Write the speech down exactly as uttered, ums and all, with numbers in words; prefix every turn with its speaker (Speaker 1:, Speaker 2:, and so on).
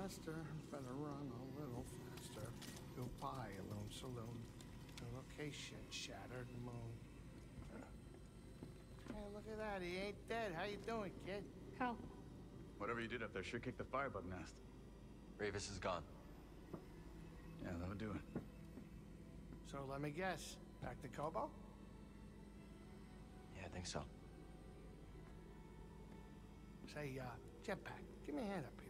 Speaker 1: faster, better run a little faster. Goodbye, Alone Saloon. The location shattered moon. Hey, look at that. He ain't dead. How you doing, kid?
Speaker 2: Hell.
Speaker 3: Whatever you did up there sure kicked the firebug nest.
Speaker 4: Rayvis is gone.
Speaker 3: Yeah, that'll do it.
Speaker 1: So let me guess. Back to Kobo?
Speaker 4: Yeah, I think so.
Speaker 1: Say, uh, Jetpack, give me a hand up here.